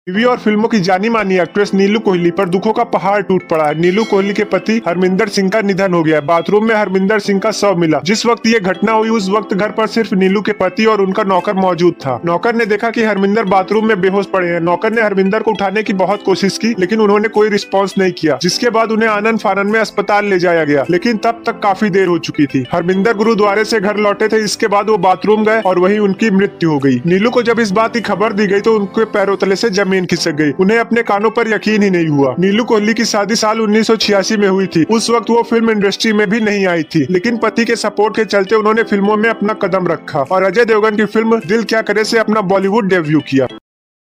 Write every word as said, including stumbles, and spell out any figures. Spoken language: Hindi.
टीवी और फिल्मों की जानी मानी एक्ट्रेस नीलू कोहली पर दुखों का पहाड़ टूट पड़ा है। नीलू कोहली के पति हरमिंदर सिंह का निधन हो गया है। बाथरूम में हरमिंदर सिंह का शव मिला। जिस वक्त ये घटना हुई उस वक्त घर पर सिर्फ नीलू के पति और उनका नौकर मौजूद था। नौकर ने देखा कि हरमिंदर बाथरूम में बेहोश पड़े हैं। नौकर ने हरमिंदर को उठाने की बहुत कोशिश की, लेकिन उन्होंने कोई रिस्पॉन्स नहीं किया, जिसके बाद उन्हें आनंद फानन में अस्पताल ले जाया गया, लेकिन तब तक काफी देर हो चुकी थी। हरमिंदर गुरुद्वारे से घर लौटे थे। इसके बाद वो बाथरूम गए और वहीं उनकी मृत्यु हो गई। नीलू को जब इस बात की खबर दी गई तो उनके पैरों तले से जमीन खिसक गई। उन्हें अपने कानों पर यकीन ही नहीं हुआ। नीलू कोहली की शादी साल उन्नीस सौ छियासी में हुई थी। उस वक्त वो फिल्म इंडस्ट्री में भी नहीं आई थी, लेकिन पति के सपोर्ट के चलते उन्होंने फिल्मों में अपना कदम रखा और अजय देवगन की फिल्म दिल क्या करे से अपना बॉलीवुड डेब्यू किया।